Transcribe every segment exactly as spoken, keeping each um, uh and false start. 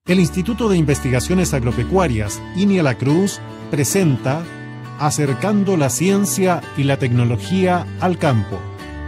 El Instituto de Investigaciones Agropecuarias, INIA La Cruz, presenta Acercando la ciencia y la tecnología al campo.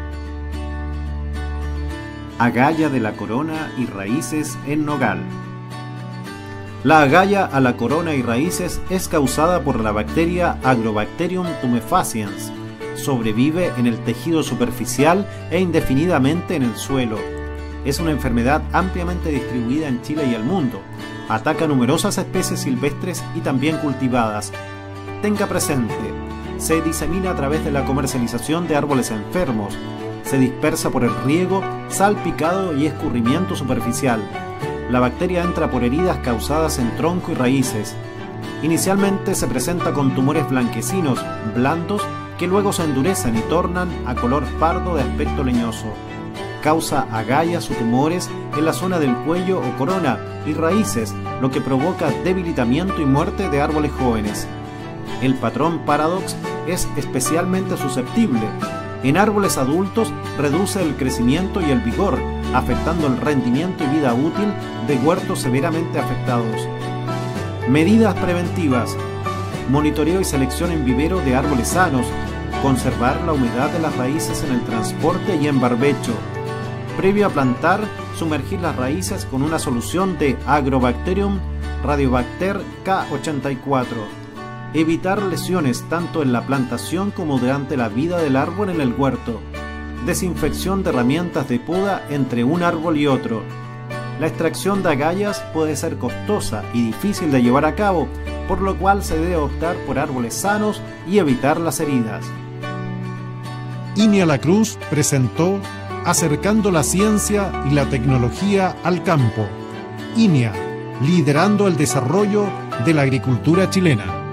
Agalla de la corona y raíces en nogal. La agalla a la corona y raíces es causada por la bacteria Agrobacterium tumefaciens. Sobrevive en el tejido superficial e indefinidamente en el suelo. Es una enfermedad ampliamente distribuida en Chile y el mundo. Ataca numerosas especies silvestres y también cultivadas. Tenga presente, se disemina a través de la comercialización de árboles enfermos. Se dispersa por el riego, salpicado y escurrimiento superficial. La bacteria entra por heridas causadas en tronco y raíces. Inicialmente se presenta con tumores blanquecinos, blandos, que luego se endurecen y tornan a color pardo de aspecto leñoso. Causa agallas o tumores en la zona del cuello o corona y raíces, lo que provoca debilitamiento y muerte de árboles jóvenes. El patrón Paradox es especialmente susceptible. En árboles adultos reduce el crecimiento y el vigor, afectando el rendimiento y vida útil de huertos severamente afectados. Medidas preventivas: monitoreo y selección en vivero de árboles sanos, conservar la humedad de las raíces en el transporte y en barbecho. Previo a plantar, sumergir las raíces con una solución de Agrobacterium Radiobacter K ochenta y cuatro. Evitar lesiones tanto en la plantación como durante la vida del árbol en el huerto. Desinfección de herramientas de poda entre un árbol y otro. La extracción de agallas puede ser costosa y difícil de llevar a cabo, por lo cual se debe optar por árboles sanos y evitar las heridas. INIA La Cruz presentó Acercando la ciencia y la tecnología al campo. INIA, liderando el desarrollo de la agricultura chilena.